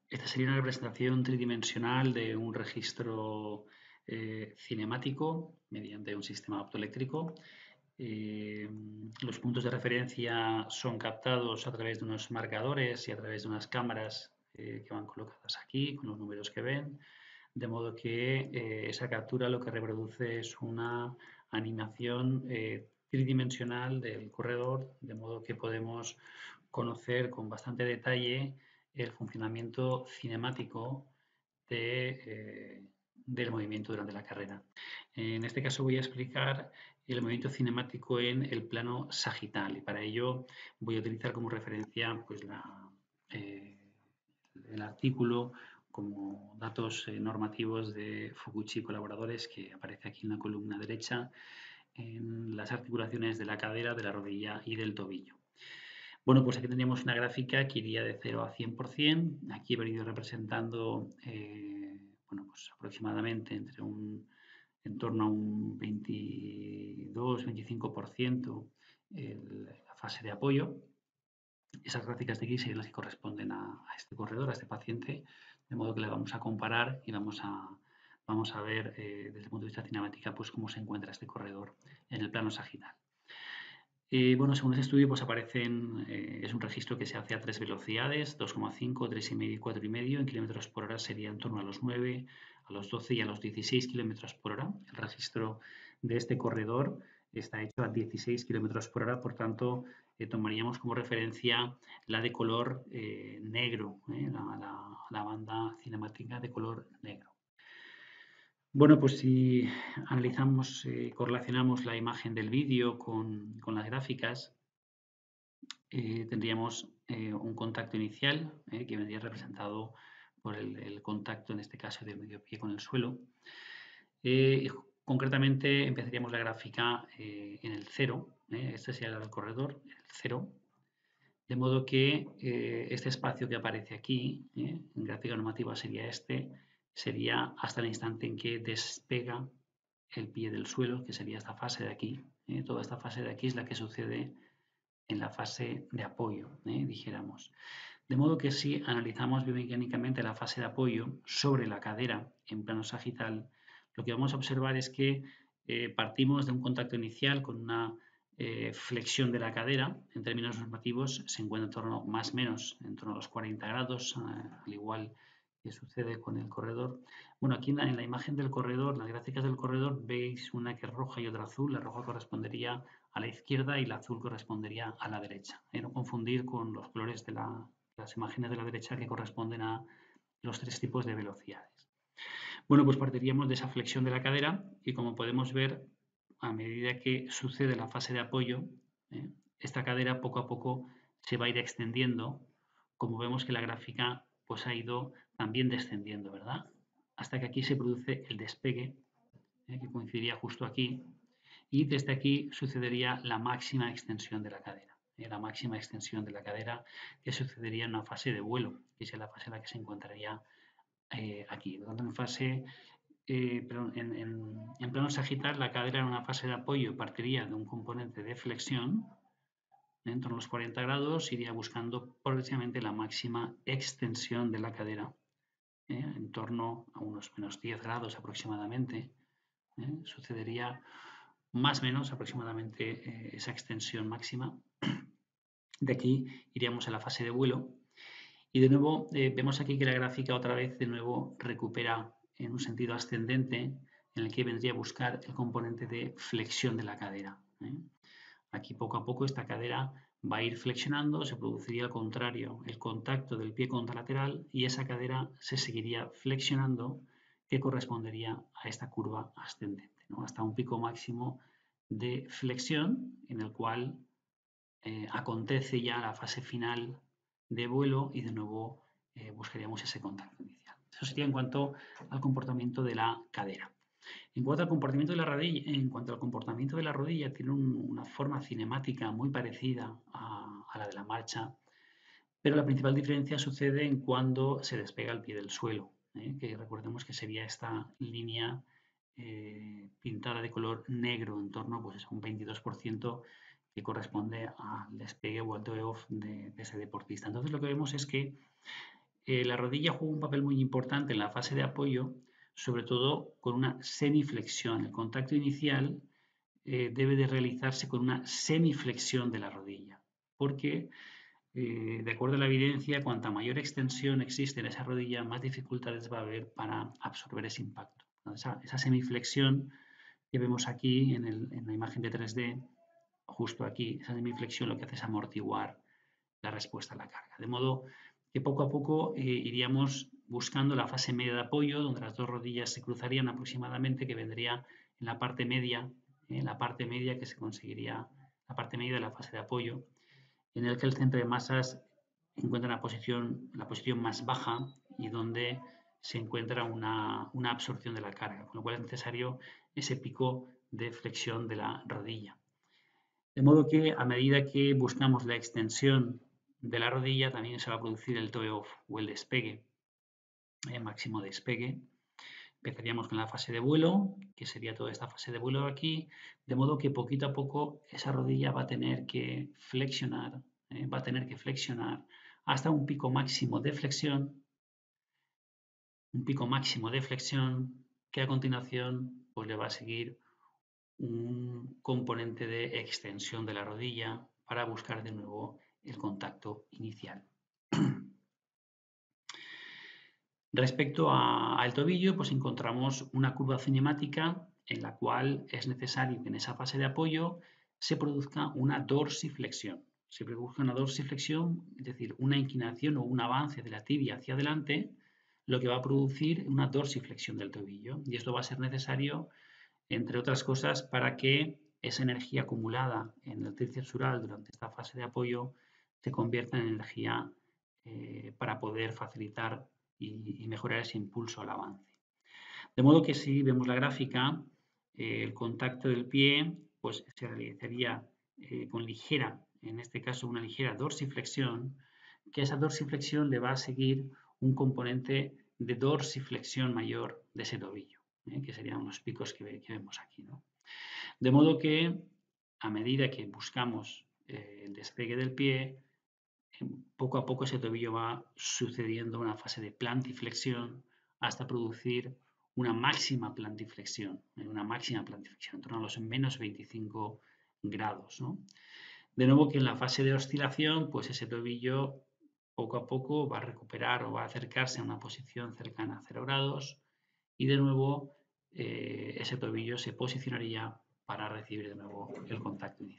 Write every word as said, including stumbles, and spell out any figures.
Esta sería una representación tridimensional de un registro eh, cinemático mediante un sistema optoeléctrico. Eh, los puntos de referencia son captados a través de unos marcadores y a través de unas cámaras eh, que van colocadas aquí con los números que ven, de modo que eh, esa captura lo que reproduce es una animación eh, tridimensional del corredor, de modo que podemos conocer con bastante detalle el funcionamiento cinemático de, eh, del movimiento durante la carrera. En este caso voy a explicar el movimiento cinemático en el plano sagital y para ello voy a utilizar como referencia pues, la, eh, el artículo como datos eh, normativos de Fukuchi y colaboradores que aparece aquí en la columna derecha en las articulaciones de la cadera, de la rodilla y del tobillo. Bueno, pues aquí tendríamos una gráfica que iría de cero a cien por cien. Aquí he venido representando eh, bueno, pues aproximadamente entre un, en torno a un veintidós veinticinco por ciento el, la fase de apoyo. Esas gráficas de aquí serían las que corresponden a, a este corredor, a este paciente, de modo que le vamos a comparar y vamos a, vamos a ver eh, desde el punto de vista cinemática pues, cómo se encuentra este corredor en el plano sagital. Eh, bueno, según este estudio, pues aparecen, eh, es un registro que se hace a tres velocidades, dos coma cinco, tres coma cinco y cuatro coma cinco. En kilómetros por hora sería en torno a los nueve, a los doce y a los dieciséis kilómetros por hora. El registro de este corredor está hecho a dieciséis kilómetros por hora, por tanto, eh, tomaríamos como referencia la de color eh, negro, eh, la, la, la banda cinemática de color negro. Bueno, pues si analizamos, eh, correlacionamos la imagen del vídeo con, con las gráficas, eh, tendríamos eh, un contacto inicial eh, que vendría representado por el, el, contacto, en este caso, del medio pie con el suelo. Eh, concretamente, empezaríamos la gráfica eh, en el cero, eh, este sería el corredor, el cero, de modo que eh, este espacio que aparece aquí, eh, en gráfica normativa sería este, sería hasta el instante en que despega el pie del suelo, que sería esta fase de aquí. Eh, toda esta fase de aquí es la que sucede en la fase de apoyo, eh, dijéramos. De modo que si analizamos biomecánicamente la fase de apoyo sobre la cadera en plano sagital, lo que vamos a observar es que eh, partimos de un contacto inicial con una eh, flexión de la cadera. En términos normativos se encuentra en torno, más o menos, en torno a los cuarenta grados, eh, al igual que sucede con el corredor. Bueno, aquí en la, en la imagen del corredor, las gráficas del corredor, veis una que es roja y otra azul. La roja correspondería a la izquierda y la azul correspondería a la derecha. Eh, no confundir con los colores de la, las imágenes de la derecha que corresponden a los tres tipos de velocidades. Bueno, pues partiríamos de esa flexión de la cadera y como podemos ver, a medida que sucede la fase de apoyo, ¿eh? esta cadera poco a poco se va a ir extendiendo, como vemos que la gráfica pues ha ido también descendiendo, ¿verdad? Hasta que aquí se produce el despegue, ¿eh? que coincidiría justo aquí, y desde aquí sucedería la máxima extensión de la cadera. ¿eh? La máxima extensión de la cadera que sucedería en una fase de vuelo, que es la fase en la que se encontraría eh, aquí. En fase eh, perdón, en, en, en plano sagital, la cadera en una fase de apoyo partiría de un componente de flexión en torno a los cuarenta grados, iría buscando progresivamente la máxima extensión de la cadera ¿eh? en torno a unos menos diez grados aproximadamente. ¿eh? Sucedería más o menos aproximadamente eh, esa extensión máxima. De aquí iríamos a la fase de vuelo y de nuevo eh, vemos aquí que la gráfica otra vez de nuevo recupera en un sentido ascendente en el que vendría a buscar el componente de flexión de la cadera. ¿eh? Aquí poco a poco esta cadera va a ir flexionando, se produciría al contrario el contacto del pie contralateral y esa cadera se seguiría flexionando que correspondería a esta curva ascendente, ¿no? Hasta un pico máximo de flexión en el cual eh, acontece ya la fase final de vuelo y de nuevo eh, buscaríamos ese contacto inicial. Eso sería en cuanto al comportamiento de la cadera. En cuanto al comportamiento de la rodilla, en cuanto al comportamiento de la rodilla, tiene un, una forma cinemática muy parecida a, a, la de la marcha, pero la principal diferencia sucede en cuando se despega el pie del suelo, ¿eh? que recordemos que sería esta línea eh, pintada de color negro en torno pues, a un veintidós por ciento que corresponde al despegue o al toe-off de, de ese deportista. Entonces lo que vemos es que Eh, la rodilla juega un papel muy importante en la fase de apoyo, sobre todo con una semiflexión. El contacto inicial eh, debe de realizarse con una semiflexión de la rodilla, porque eh, de acuerdo a la evidencia, cuanta mayor extensión existe en esa rodilla, más dificultades va a haber para absorber ese impacto. Esa, esa semiflexión que vemos aquí en, el, en la imagen de tres D, justo aquí, esa semiflexión lo que hace es amortiguar la respuesta a la carga. De modo que poco a poco eh, iríamos buscando la fase media de apoyo, donde las dos rodillas se cruzarían aproximadamente, que vendría en la parte media, en la parte media que se conseguiría, la parte media de la fase de apoyo, en el que el centro de masas encuentra la posición, la posición más baja y donde se encuentra una, una absorción de la carga, con lo cual es necesario ese pico de flexión de la rodilla. De modo que a medida que buscamos la extensión de la rodilla, también se va a producir el toe off o el despegue, el máximo despegue. Empezaríamos con la fase de vuelo, que sería toda esta fase de vuelo aquí, de modo que poquito a poco esa rodilla va a tener que flexionar, eh, va a tener que flexionar hasta un pico máximo de flexión, un pico máximo de flexión que a continuación pues le va a seguir un componente de extensión de la rodilla para buscar de nuevo el contacto inicial. Respecto al tobillo, pues encontramos una curva cinemática en la cual es necesario que en esa fase de apoyo se produzca una dorsiflexión. Se produzca una dorsiflexión, es decir, una inclinación o un avance de la tibia hacia adelante, lo que va a producir una dorsiflexión del tobillo. Y esto va a ser necesario, entre otras cosas, para que esa energía acumulada en el tríceps sural durante esta fase de apoyo se convierta en energía eh, para poder facilitar y, y mejorar ese impulso al avance. De modo que si vemos la gráfica, eh, el contacto del pie pues, se realizaría eh, con ligera, en este caso una ligera dorsiflexión, que esa dorsiflexión le va a seguir un componente de dorsiflexión mayor de ese tobillo, ¿eh? que serían unos picos que, ve, que vemos aquí, ¿no? De modo que a medida que buscamos eh, el despegue del pie, poco a poco ese tobillo va sucediendo una fase de plantiflexión hasta producir una máxima plantiflexión, una máxima plantiflexión, en torno a los menos veinticinco grados, ¿no? De nuevo que en la fase de oscilación, pues ese tobillo poco a poco va a recuperar o va a acercarse a una posición cercana a cero grados y de nuevo eh, ese tobillo se posicionaría para recibir de nuevo el contacto inicial.